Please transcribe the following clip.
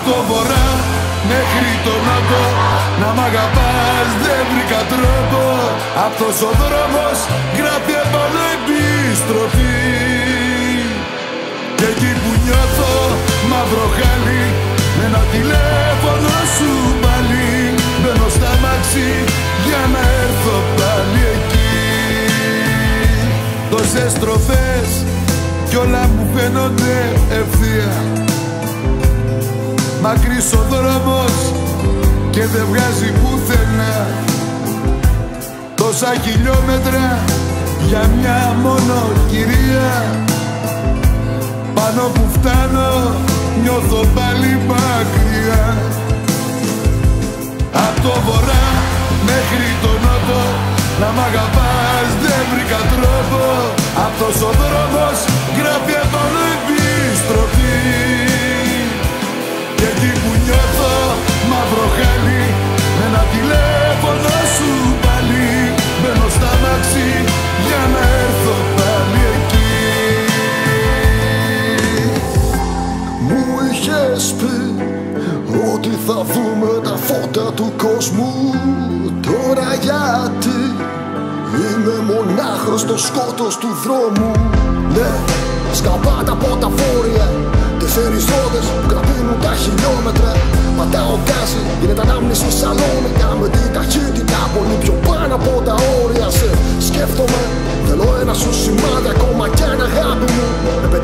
το βορρά μέχρι το νότο, να μ' αγαπάς δεν βρήκα τρόπο. Αυτός ο δρόμος γράφει επάνω επιστροφή. Και εκεί που νιώθω μαύρο χάλι, με ένα τηλέφωνο σου πάλι, μπαίνω στα μάξι για να έρθω πάλι εκεί. Τόσες στροφές κι όλα μου φαίνονται ευθεία. Μακρύς ο δρόμος και δεν βγάζει πουθενά. Τόσα χιλιόμετρα για μια μόνο κυρία. Πάνω που φτάνω νιώθω πάλι μακριά. Απ' το βορρά μέχρι το νότο, να μ' αγαπάς δεν βρήκα τρόπο. Αυτός ο δρόμος γράφει επάνω επιστροφή. Και εκεί που νιώθω μαύρο χάλι, με ένα τηλέφωνο σου πάλι, μπαίνω στα μάξι για να έρθω πάλι εκεί. Μου είχες πει ότι θα δούμε τα φώτα του κόσμου. Τώρα γιατί είμαι μονάχος στο σκότος του δρόμου. Ναι, σκαπάτα από τα βόρεια, 4 ρόδες που κρατήνουν τα χιλιόμετρα. Πατάω γκάζι, γίνεται ανάμνηση σαλόνικα, με την ταχύτητα πολύ πιο πάνω από τα όρια. Σε σκέφτομαι, θέλω ένα σου σημάδι, ακόμα κι αν αγάπη μου.